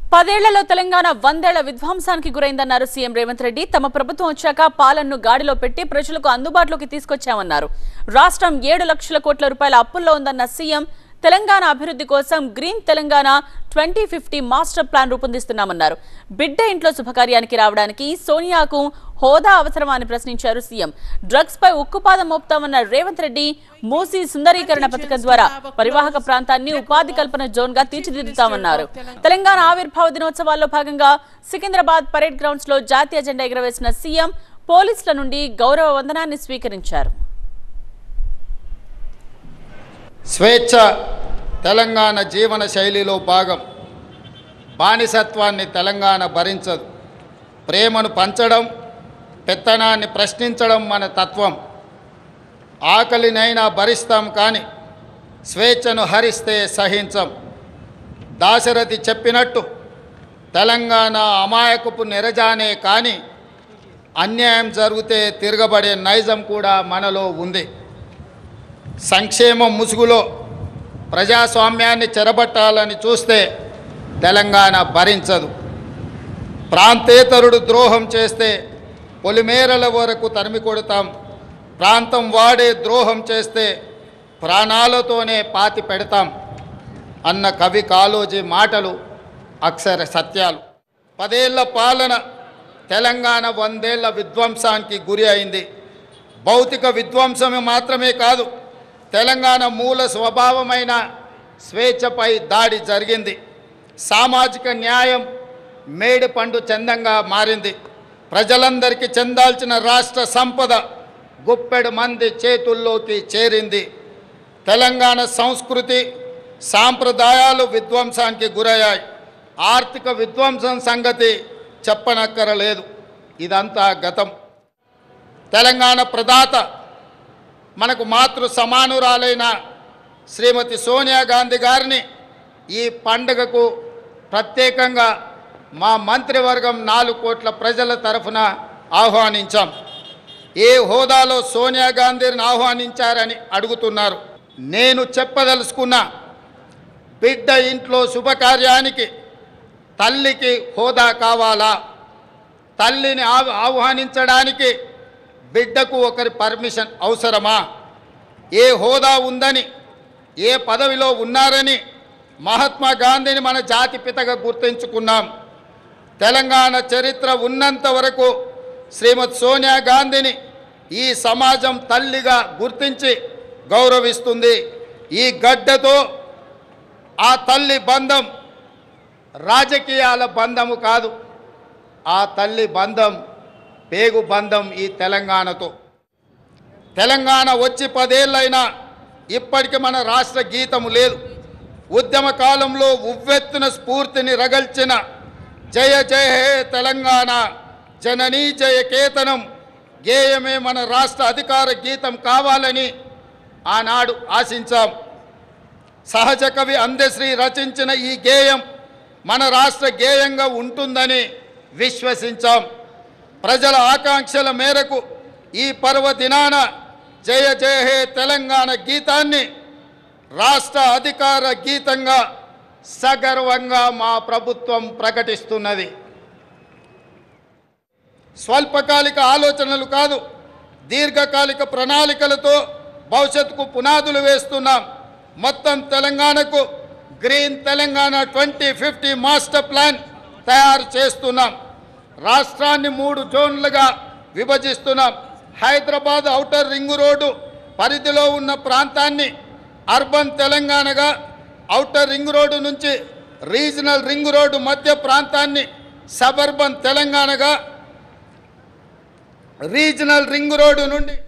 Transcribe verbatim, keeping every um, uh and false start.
పదేళ్లలో తెలంగాణ వందేళ్ల విధ్వంసానికి గురైందన్నారు సీఎం రేవంత్ రెడ్డి. తమ ప్రభుత్వం వచ్చాక పాలనను గాడిలో పెట్టి ప్రజలకు అందుబాటులోకి తీసుకొచ్చామన్నారు. రాష్ట్రం ఏడు లక్షల కోట్ల రూపాయల అప్పుల్లో ఉందన్న సీఎం తెలంగాణ అభివృద్ధి కోసం green Telangana twenty fifty master plan రూపొందిస్తున్నామన్నారు. బిడ్డ ఇంట్లో శుభకార్యానికి రావడానికి సోనియాకు హోదా అవసరమా అని ప్రశ్నించారు సీఎం. డ్రగ్స్ పై ఉక్కుపాదం మోపుతామన్న రేవంత్ రెడ్డి మూసీ సుందరీకరణ పథకం ద్వారా పరివాహక ప్రాంతాన్ని ఉపాధి కల్పన జోన్ గా తీర్చిదిద్దుతామన్నారు. తెలంగాణ ఆవిర్భావ దినోత్సవాల్లో భాగంగా సికింద్రాబాద్ పరేడ్ గ్రౌండ్స్ లో జాతీయ జెండా ఎగురవేసిన సీఎం పోలీసుల నుండి గౌరవ వందనాన్ని స్వీకరించారు. స్వేచ్ఛ తెలంగాణ జీవన శైలిలో భాగం. బానిసత్వాన్ని తెలంగాణ భరించదు. ప్రేమను పంచడం, పెత్తనాన్ని ప్రశ్నించడం మన తత్వం. ఆకలినైనా భరిస్తాం కానీ స్వేచ్ఛను హరిస్తే సహించం. దాశరథి చెప్పినట్టు తెలంగాణ అమాయకపు నెరజానే కానీ అన్యాయం జరిగితే తిరగబడే నైజం కూడా మనలో ఉంది. సంక్షేమం ముసుగులో ప్రజాస్వామ్యాన్ని చెరబట్టాలని చూస్తే తెలంగాణ భరించదు. ప్రాంతేతరుడు ద్రోహం చేస్తే పొలిమేరల వరకు తరిమి కొడతాం. ప్రాంతం వాడే ద్రోహం చేస్తే ప్రాణాలతోనే పాతి పెడతాం అన్న కవి కాళోజీ మాటలు అక్షర సత్యాలు. పదేళ్ల పాలన తెలంగాణ వందేళ్ల విధ్వంసానికి గురి అయింది. భౌతిక విధ్వంసమే మాత్రమే కాదు, తెలంగాణ మూల స్వభావమైన స్వేచ్ఛపై దాడి జరిగింది. సామాజిక న్యాయం మేడి పండు చందంగా మారింది. ప్రజలందరికీ చెందాల్సిన రాష్ట్ర సంపద గుప్పెడు మంది చేతుల్లోకి చేరింది. తెలంగాణ సంస్కృతి సాంప్రదాయాలు విధ్వంసానికి గురయ్యాయి. ఆర్థిక విధ్వంసం సంగతి చెప్పనక్కరలేదు. ఇదంతా గతం. తెలంగాణ ప్రదాత మనకు మాతృ సమానురాలైన శ్రీమతి సోనియా గాంధీ గారిని ఈ పండుగకు ప్రత్యేకంగా మా మంత్రివర్గం నాలుగు కోట్ల ప్రజల తరఫున ఆహ్వానించాం. ఏ హోదాలో సోనియా గాంధీని ఆహ్వానించారని అడుగుతున్నారు. నేను చెప్పదలుచుకున్న బిడ్డ ఇంట్లో శుభకార్యానికి తల్లికి హోదా కావాలా? తల్లిని ఆహ్వానించడానికి బిడ్డకు ఒకరి పర్మిషన్ అవసరమా? ఏ హోదా ఉందని, ఏ పదవిలో ఉన్నారని మహాత్మా గాంధీని మన జాతిపితగా గుర్తించుకున్నాం. తెలంగాణ చరిత్ర ఉన్నంత వరకు శ్రీమతి సోనియా గాంధీని ఈ సమాజం తల్లిగా గుర్తించి గౌరవిస్తుంది. ఈ గడ్డతో ఆ తల్లి బంధం రాజకీయాల బంధము కాదు. ఆ తల్లి బంధం పేగు బంధం ఈ తెలంగాణతో. తెలంగాణ వచ్చి పదేళ్ళైనా ఇప్పటికి మన రాష్ట్ర గీతము లేదు. ఉద్యమ కాలంలో ఉవ్వెత్తున స్ఫూర్తిని రగల్చిన జయ జయ హే తెలంగాణ జననీ జయ కేతనం గేయమే మన రాష్ట్ర అధికార గీతం కావాలని ఆనాడు ఆశించాం. సహజ కవి అందశ్రీ రచించిన ఈ గేయం మన రాష్ట్ర గేయంగా ఉంటుందని విశ్వసించాం. ప్రజల ఆకాంక్షల మేరకు ఈ పర్వదినాన జయ జయ హే తెలంగాణ గీతాన్ని రాష్ట్ర అధికార గీతంగా సగర్వంగా మా ప్రభుత్వం ప్రకటిస్తున్నది. స్వల్పకాలిక ఆలోచనలు కాదు, దీర్ఘకాలిక ప్రణాళికలతో భవిష్యత్తుకు పునాదులు వేస్తున్నాం. మొత్తం తెలంగాణకు green Telangana twenty fifty master plan తయారు చేస్తున్నాం. రాష్ట్రాన్ని మూడు జోన్లుగా విభజిస్తున్నాం. హైదరాబాద్ ఔటర్ రింగు రోడ్డు పరిధిలో ఉన్న ప్రాంతాన్ని అర్బన్ తెలంగాణగా, ఔటర్ రింగ్ రోడ్డు నుంచి రీజనల్ రింగ్ రోడ్డు మధ్య ప్రాంతాన్ని సబర్బన్ తెలంగాణగా, రీజనల్ రింగ్ రోడ్డు నుండి